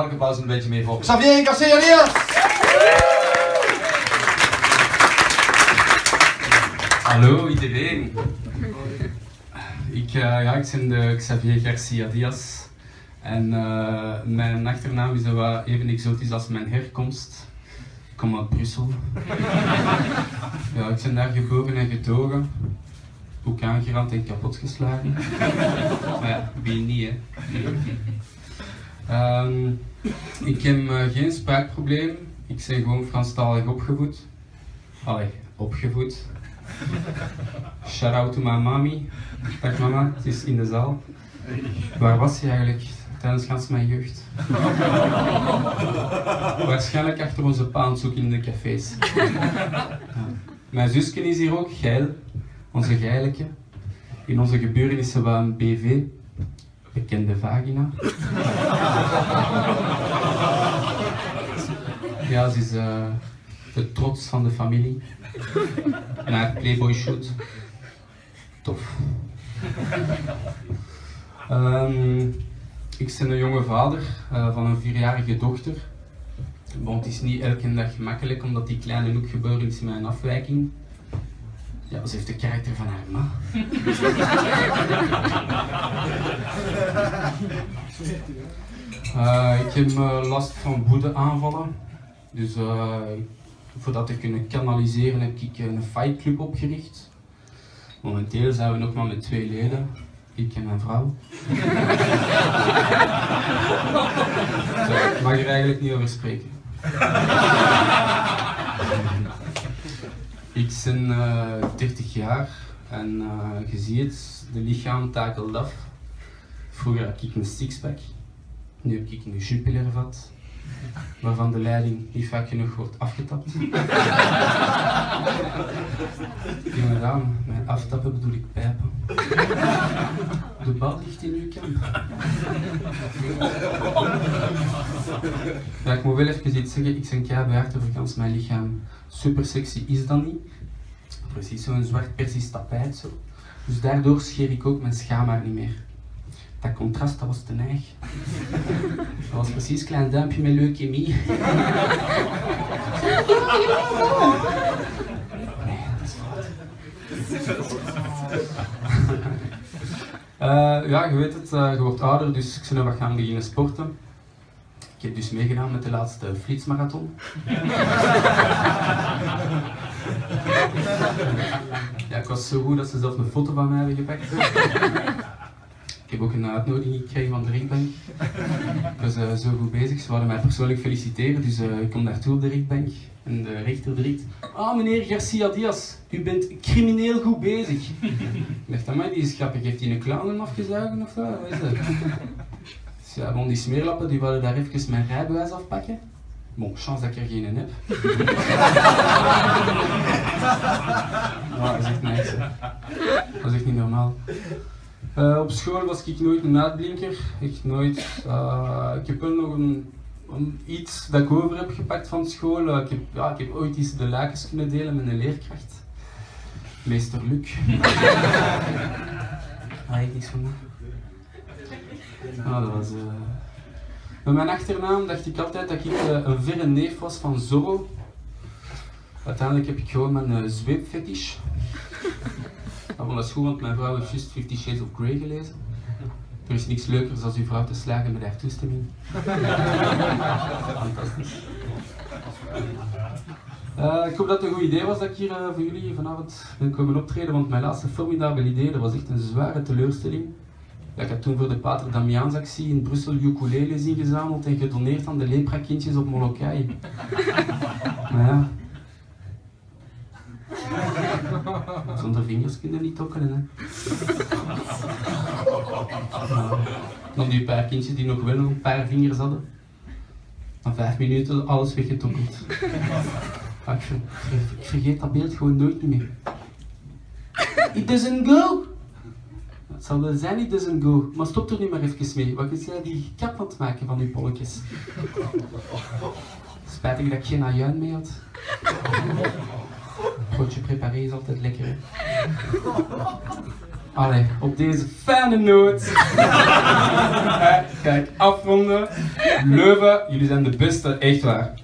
Dank applaus een beetje meer voor Xavier Garcia-Diaz! Hallo iedereen. Ik ben de Xavier Garcia-Diaz. En mijn achternaam is wel even exotisch als mijn herkomst. Ik kom uit Brussel. Ja, ik ben daar geboren en getogen. Ook aangerand en kapotgeslagen. Maar ja, wie niet, hè. Ik heb geen spraakprobleem. Ik ben gewoon Franstalig opgevoed. Allee, opgevoed. Shout out to my mommy. Dag mama, het is in de zaal. Waar was je eigenlijk tijdens gans mijn jeugd? Waarschijnlijk achter onze pa aan het zoeken in de cafés. Ja. Mijn zusje is hier ook, Geil, onze Geileke. In onze geburen is ze wel een BV, bekende vagina. Ja, ze is de trots van de familie. En haar Playboy shoot. Tof. Ik ben een jonge vader van een 4-jarige dochter. Bon, het is niet elke dag gemakkelijk omdat die kleine ook geboren is met een afwijking. Ja, ze heeft de karakter van haar ma. Ik heb last van woedeaanvallen. Dus voor dat te kunnen kanaliseren heb ik een fightclub opgericht. Momenteel zijn we nog maar met 2 leden. Ik en mijn vrouw. Ik mag er eigenlijk niet over spreken. Ik ben 30 jaar en je ziet, de lichaam takelt af. Vroeger had ik een sixpack, nu heb ik een Jupiler vat, waarvan de leiding niet vaak genoeg wordt afgetapt. Inderdaad, met aftappen bedoel ik pijpen. De bal ligt in uw kamp. Ja, ik moet wel even iets zeggen, ik ben keibehaard over gans mijn lichaam. Super sexy is dat niet. Precies zo'n zwart persisch tapijt zo. Dus daardoor scheer ik ook mijn schaamhaar niet meer. Dat contrast, dat was te neig. Dat was precies een klein duimpje met leukemie. Nee, dat is fout. Ja, je weet het, je wordt ouder, dus ik ben nog wat gaan beginnen sporten. Ik heb dus meegedaan met de laatste flitsmarathon. Ja, ik was zo goed dat ze zelf een foto van mij hebben gepakt. Ik heb ook een uitnodiging gekregen van de Rinkbank. Ik was zo goed bezig, ze wilden mij persoonlijk feliciteren, dus ik kom naartoe op de Rinkbank. En de rechter direct, ah meneer Garcia-Diaz, u bent crimineel goed bezig. Ik dacht, amai, die is grappig, heeft hij een clown afgezuigen of wat is dat? Dus ja, bon, die smeerlappen die wilden daar even mijn rijbewijs afpakken. Bon, chance dat ik er geen in heb. Ja, dat is echt niks, hè. Dat is echt niet normaal. Op school was ik nooit een uitblinker, echt nooit. Ik heb wel nog iets dat ik over heb gepakt van school. Ik heb ooit eens de lakens kunnen delen met een leerkracht. Meester Luc. Daar ik niks van. Dat was... Met mijn achternaam dacht ik altijd dat ik een verre neef was van Zorro. Uiteindelijk heb ik gewoon mijn zweepfetish. Dat is goed, want mijn vrouw heeft juist 50 Shades of Grey gelezen. Er is niks leukers dan uw vrouw te slagen met haar toestemming. Fantastisch. Ik hoop dat het een goed idee was dat ik hier voor jullie vanavond ben komen optreden, want mijn laatste formidabel idee, dat was echt een zware teleurstelling. Ik had toen voor de Pater Damiaansactie in Brussel ukuleles ingezameld en gedoneerd aan de lepra-kindjes op Molokai. Maar ja... Zonder vingers kun je niet tokkelen, hè. Dan die paar kindjes die nog wel een paar vingers hadden. Na 5 minuten alles weggetokkeld. Ik vergeet dat beeld gewoon nooit meer. It doesn't go! Het zal wel zijn, it doesn't go. Maar stop er nu maar even mee, want je zei die kap aan het maken van uw polletjes. Spijtig dat ik geen ajuin mee had. Broodje preparé is altijd lekker, hè. Allee, op deze fijne noot ga ik afronden. Leuven, jullie zijn de beste, echt waar.